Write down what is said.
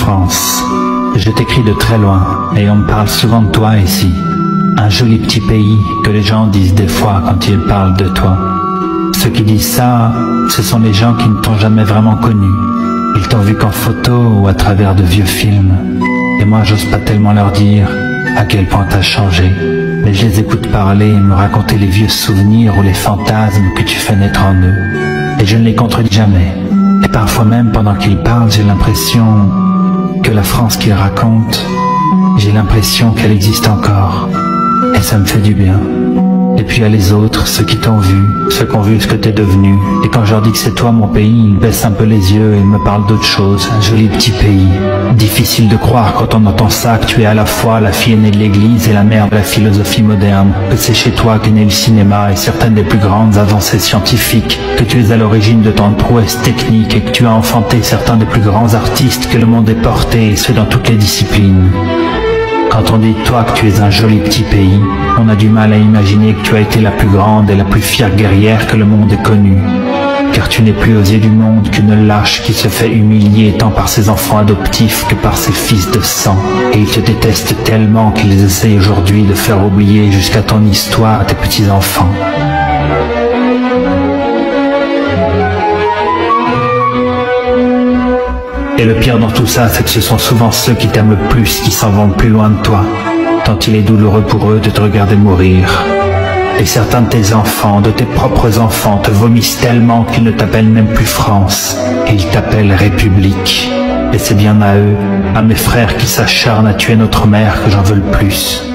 France. Je t'écris de très loin, et on me parle souvent de toi ici. Un joli petit pays que les gens disent des fois quand ils parlent de toi. Ceux qui disent ça, ce sont les gens qui ne t'ont jamais vraiment connu. Ils t'ont vu qu'en photo ou à travers de vieux films. Et moi j'ose pas tellement leur dire à quel point t'as changé. Mais je les écoute parler et me raconter les vieux souvenirs ou les fantasmes que tu fais naître en eux. Et je ne les contredis jamais. Et parfois même pendant qu'ils parlent, j'ai l'impression que la France qu'ils racontent, j'ai l'impression qu'elle existe encore. Et ça me fait du bien. Et puis il y a les autres, ceux qui t'ont vu, ceux qui ont vu ce que t'es devenu. Et quand je leur dis que c'est toi mon pays, ils baissent un peu les yeux et me parlent d'autre chose. Un joli petit pays. Difficile de croire quand on entend ça, que tu es à la fois la fille aînée de l'église et la mère de la philosophie moderne. Que c'est chez toi qu'est né le cinéma et certaines des plus grandes avancées scientifiques. Que tu es à l'origine de tant de prouesses techniques et que tu as enfanté certains des plus grands artistes que le monde ait portés, et ce dans toutes les disciplines. Quand on dit de toi que tu es un joli petit pays, on a du mal à imaginer que tu as été la plus grande et la plus fière guerrière que le monde ait connue. Car tu n'es plus aux yeux du monde qu'une lâche qui se fait humilier tant par ses enfants adoptifs que par ses fils de sang. Et ils te détestent tellement qu'ils essayent aujourd'hui de faire oublier jusqu'à ton histoire à tes petits-enfants. Et le pire dans tout ça, c'est que ce sont souvent ceux qui t'aiment le plus qui s'en vont le plus loin de toi, tant il est douloureux pour eux de te regarder mourir. Et certains de tes enfants, de tes propres enfants, te vomissent tellement qu'ils ne t'appellent même plus France, et ils t'appellent République. Et c'est bien à eux, à mes frères qui s'acharnent à tuer notre mère que j'en veux le plus.